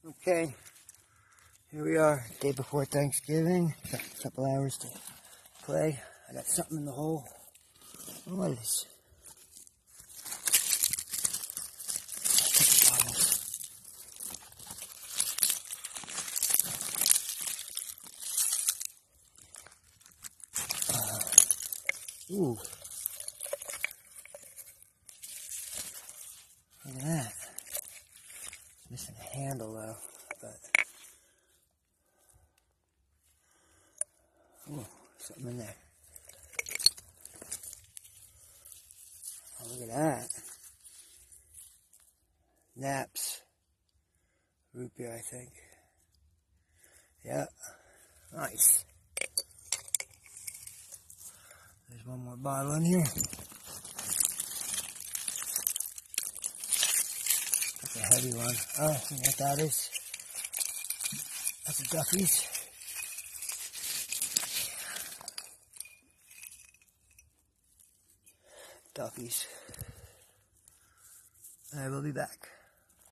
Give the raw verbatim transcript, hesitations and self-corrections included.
Okay, here we are, day before Thanksgiving. Got a couple hours to play. I got something in the hole. Oh, what is this? Uh, ooh. Look at that. It's missing a handle though, but ooh, something in there. Oh, look at that. Knapps Rootbeer, I think. Yeah, nice. There's one more bottle in here. That's a heavy one. Oh, I think what that is. That's a Duffeys. Duffeys. I will be back.